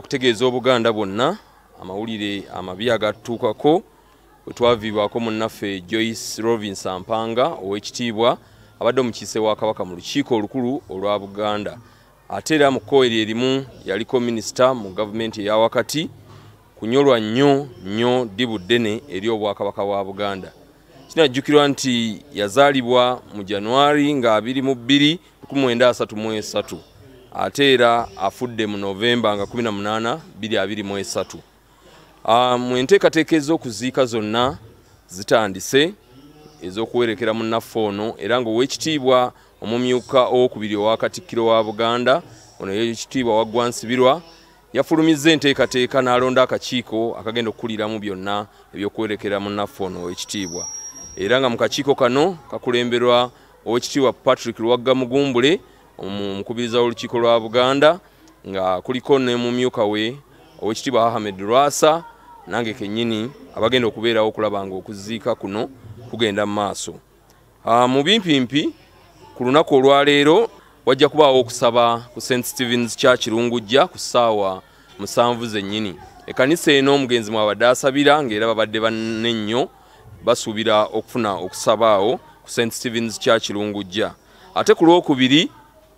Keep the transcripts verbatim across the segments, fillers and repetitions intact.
Kutegeeza Obuganda bonna amawulire amabi agatuukako bwe twaviibwako munnaffe Joyce Mpanga ow'ekitiibwa abadde omukiise wa Kabaka mu lukiiko olukulu olwa Buganda. Ate era mu kkoeri erimu yaliko minisita mu gavumenti eya wakati kunyolwa nnyo nnyo ddibu ddene eri Obwakabaka bwa Buganda. Kinajjukirwa nti yazaalibwa mu Januari nga abiri mu bbiri lukumi lwenda asatu mu esatu. Ate era afudde mu Novemba nga kumi na munaana bbiri abiri mu esatu. Uh, mu enteekateeka ez'okuziika zonna zitandise ez'okuwerekera munnaffe ono era ng'owekitiibwa omumyuka owokubiri owa Katikkiro wa Buganda ono y'ekitiibwa Waggwa Nsibirwa yafulumizza enteekateeka n'alonda akakiiko akagenda okukuliramu byonna eby'okuwerekera munnaffe ono owekitiibwa. Era nga mu kakiiko kano kakulemberwa owekitiibwa Patrick Lwakuna omukubiriza w'olukiiko lwa Buganda nga kuliko ne mumyuka we owekitiibwa Ahmed Lwasa nange kennyini abagenda okubeerawo okulaba nga okuziika kuno kugenda mu maaso. Uh, mu bimpimpi ku lunaku olwaleero wajja kubaawo okusaba ku Saint Stephen's Church Lungujja ku ssaawa musanvu zennyini. Ekkanisa eno omugenzi mwabadde asabira ng'era babadde banne nnyo basuubira okufuna okusabaawo ku Saint Stephen's Church Lungujja. Ate ku lwokubiri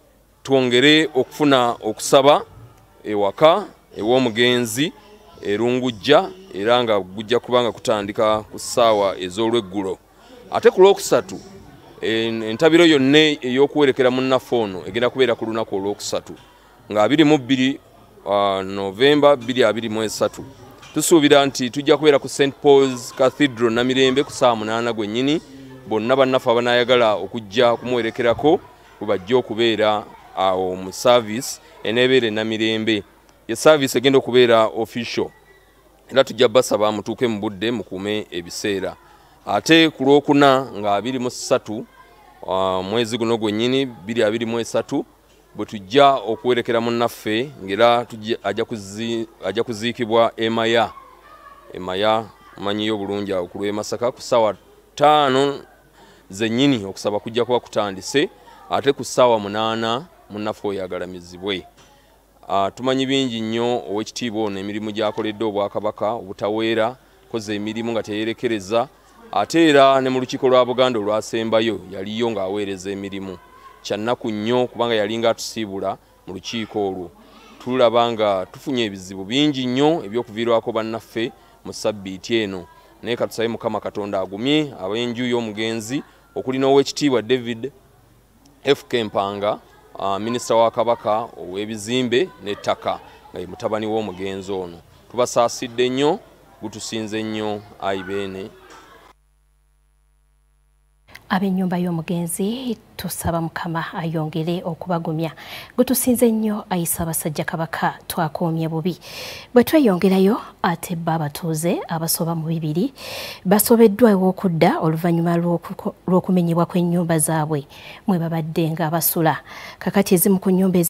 twongere okufuna okusaba ewaka ew'omugenzi erungujja era nga gujja kubanga kutandika ku ssaawa ez'olweggulo. Ate ku lwokusatu entabiro yonna ey'okuwerekera munnaffe ono egenda kubeera ku lunaku olwokusatu nga abiri mu bbiri uh, Novemba bbiri abiri mu esatu. Tusuubira nti tujja kubeera ku Saint Paul's Cathedral Namirembe ku ssaawa munaana gwennyini. Bonna bannaffe abanaayagala okujja kumuwerekerako bwebajja okubeera awo mu service eneebeera Namirembe. Ye service egenda okubeera official era tujja basaba mutuuke mu budde mukuume ebiseera. Ate ku Lwokuna nga abiri mu ssatu uh, mwezi guno gwennyini bbiri abiri mu esatu bwe tujja okuwerekera munnaffe ng'era ajja kuzi, ajja kuziikibwa Emaya. Emaya manyiyo bulungi awo ku lw'e Masaka ku ssaawa ttaano zennyini okusaba kujja kuba kutandise. Ate ku ssaawa munaana munnaffe oyo agalamizibwe. Uh, tumanyi bingi nnyo owekitiibwa ono emirimu gy'akoledde Obwakabaka obutaweera koze emirimu nga teyerekereza. Ate era ne mu lukiiko lwa Buganda olwasembayo yaliyo ng'aweereza emirimu. Kyannaku nnyo kubanga yalinga atusiibula mu lukiiko olwo. Tulaba nga tufunye ebizibu bingi nnyo eby'okuviirwako bannaffe mu ssabbiiti eno. Naye katusabe Mukama Katonda agumye ab'enju y'omugenzi okuli n'owekitiibwa David F K Mpanga, Uh, minisita wa Kabaka ow'ebizimbe n'ettaka nga ye mutabani w'omugenzi ono. Tubasaasidde nnyo, gutusinze nnyo ayi beene. Ab'ennyumba y'omugenzi tusaba Mukama ayongere okubagumya. Gutusinze nnyo ayisa abasajja Kabaka twakoomye bubi. Bwe tweyongerayo ate babatuuze abasoba mu bibiri basobeddwa ew'okudda oluvannyuma lw'okumenyebwa kw'ennyumba zaabwe mwe babadde nga basula. Kakati ezimu ku nnyumba